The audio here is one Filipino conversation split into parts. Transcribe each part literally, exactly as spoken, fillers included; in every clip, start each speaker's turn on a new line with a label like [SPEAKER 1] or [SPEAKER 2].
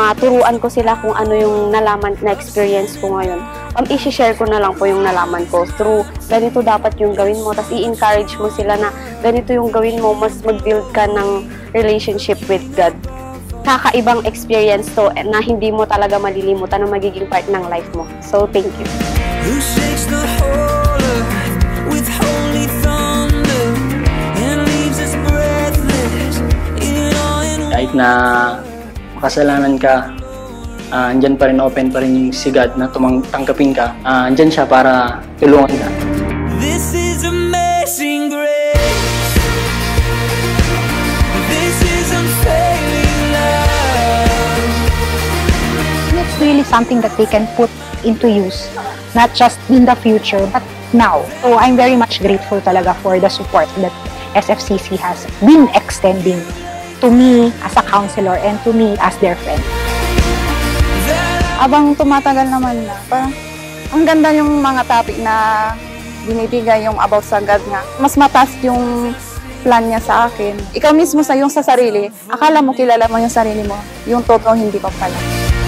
[SPEAKER 1] maturuan ko sila kung ano yung nalaman na experience ko ngayon. Um, i-share ko na lang po yung nalaman ko through ganito dapat yung gawin mo, tapos i-encourage mo sila na ganito yung gawin mo, mas mag-build ka ng relationship with God. Kakaibang experience to na hindi mo talaga malilimutan na magiging part ng life mo. So, thank you. Who shakes the whole earth with holy thunder and leaves us breathless in awe and...
[SPEAKER 2] Kahit na makasalanan ka, uh, andyan pa rin, open pa rin yung si God na tanggapin ka. Uh, andyan siya para tulungan ka. This is amazing grace.
[SPEAKER 3] This is unfailing love. It's really something that they can put into use, not just in the future, but now. So I'm very much grateful talaga for the support that S F C C has been extending to me as a counselor and to me as their friend.
[SPEAKER 4] Abang tumatagal naman na, parang ang ganda yung mga topic na binibigay yung about sa God nga. Mas mataas yung plan niya sa akin. Ikaw mismo sa yung sa sarili, akala mo kilala mo yung sarili mo, yung totoo hindi ko pala.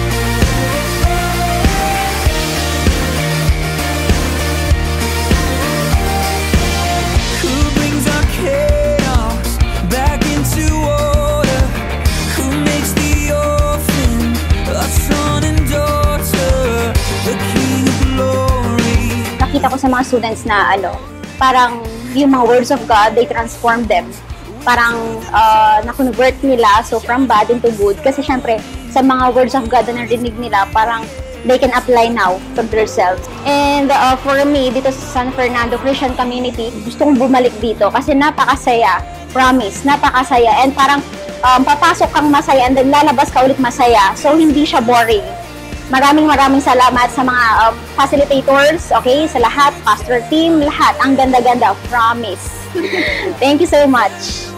[SPEAKER 3] Nakita ko sa mga students na ano, parang yung mga words of God, they transform them. Parang uh, na-convert nila, so from bad into good. Kasi syempre, sa mga words of God na narinig nila, parang they can apply now to themselves. And uh, for me, dito sa San Fernando Christian Community, gusto kong bumalik dito kasi napakasaya. Promise, napakasaya. And parang um, papasok kang masaya and then lalabas ka ulit masaya. So hindi siya boring. Maraming maraming salamat sa mga um, facilitators, okay? Sa lahat, pastor team, lahat. Ang ganda-ganda, promise. Thank you so much.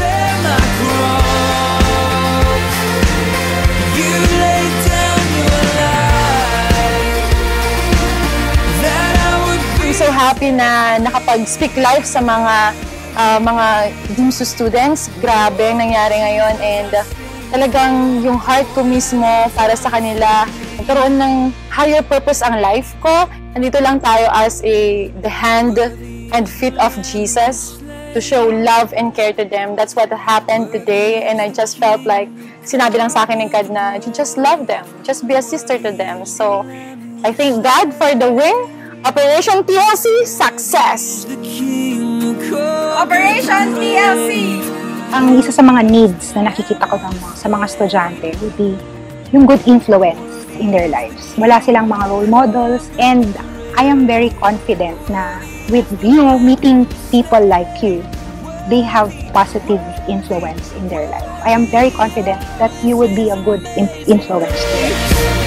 [SPEAKER 4] I'm so happy na nakapag-speak live sa mga uh, mga D M M M S U students. Grabe ang nangyari ngayon and uh, talagang yung heart ko mismo para sa kanila. Nagkaroon ng higher purpose ang life ko. Nandito lang tayo as a the hand and feet of Jesus to show love and care to them. That's what happened today and I just felt like sinabi lang sa akin ng God na you just love them. Just be a sister to them. So I thank God for the win. Operation T L C, success!
[SPEAKER 5] Operation T L C!
[SPEAKER 3] Ang isa sa mga needs na nakikita ko ng mga, sa mga estudyante would be yung good influence in their lives. Wala silang mga role models and I am very confident na with you know, meeting people like you, they have positive influence in their life. I am very confident that you would be a good influence to them.